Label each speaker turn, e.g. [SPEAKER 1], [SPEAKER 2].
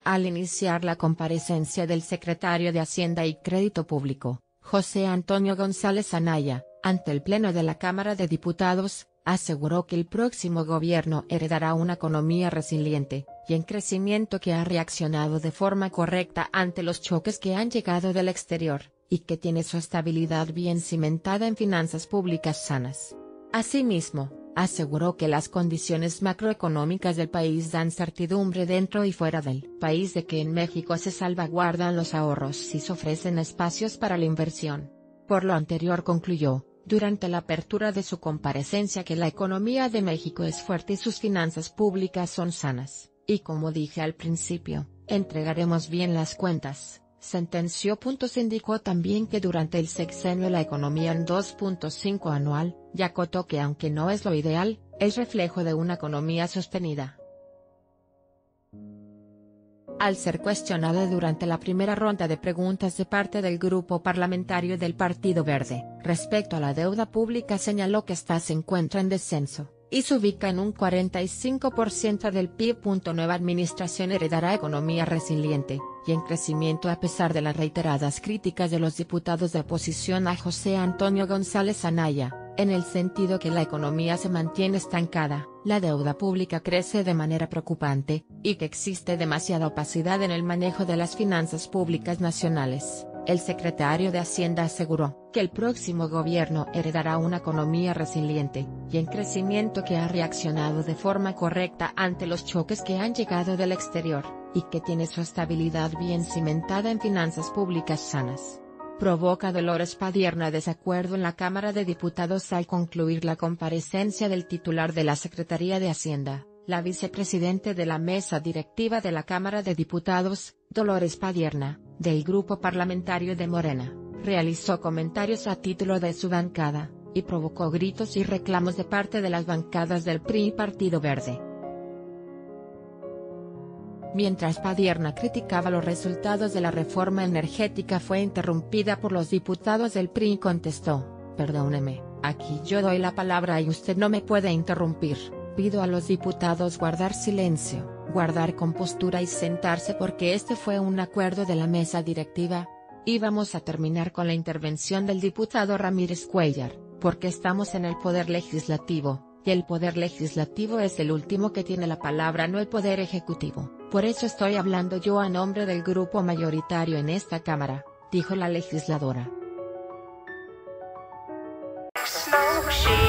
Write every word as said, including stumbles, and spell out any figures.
[SPEAKER 1] Al iniciar la comparecencia del secretario de Hacienda y Crédito Público, José Antonio González Anaya, ante el Pleno de la Cámara de Diputados, aseguró que el próximo gobierno heredará una economía resiliente y en crecimiento que ha reaccionado de forma correcta ante los choques que han llegado del exterior, y que tiene su estabilidad bien cimentada en finanzas públicas sanas. Asimismo, aseguró que las condiciones macroeconómicas del país dan certidumbre dentro y fuera del país de que en México se salvaguardan los ahorros y se ofrecen espacios para la inversión. Por lo anterior concluyó, durante la apertura de su comparecencia, que la economía de México es fuerte y sus finanzas públicas son sanas, y como dije al principio, entregaremos bien las cuentas, sentenció. Se indicó también que durante el sexenio la economía en dos punto cinco anual, y acotó que aunque no es lo ideal, es reflejo de una economía sostenida. Al ser cuestionada durante la primera ronda de preguntas de parte del grupo parlamentario del Partido Verde, respecto a la deuda pública, señaló que esta se encuentra en descenso, y se ubica en un cuarenta y cinco por ciento del P I B. Nueva administración heredará economía resiliente y en crecimiento a pesar de las reiteradas críticas de los diputados de oposición a José Antonio González Anaya, en el sentido que la economía se mantiene estancada, la deuda pública crece de manera preocupante, y que existe demasiada opacidad en el manejo de las finanzas públicas nacionales. El secretario de Hacienda aseguró que el próximo gobierno heredará una economía resiliente y en crecimiento que ha reaccionado de forma correcta ante los choques que han llegado del exterior, y que tiene su estabilidad bien cimentada en finanzas públicas sanas. Provoca Dolores Padierna desacuerdo en la Cámara de Diputados al concluir la comparecencia del titular de la Secretaría de Hacienda, la vicepresidente de la mesa directiva de la Cámara de Diputados, Dolores Padierna, del grupo parlamentario de Morena, realizó comentarios a título de su bancada, y provocó gritos y reclamos de parte de las bancadas del P R I y Partido Verde. Mientras Padierna criticaba los resultados de la reforma energética, fue interrumpida por los diputados del P R I y contestó: "Perdóneme, aquí yo doy la palabra y usted no me puede interrumpir. Pido a los diputados guardar silencio, guardar compostura y sentarse porque este fue un acuerdo de la mesa directiva". Y vamos a terminar con la intervención del diputado Ramírez Cuéllar, porque estamos en el Poder Legislativo, y el Poder Legislativo es el último que tiene la palabra, no el Poder Ejecutivo. Por eso estoy hablando yo a nombre del grupo mayoritario en esta Cámara, dijo la legisladora.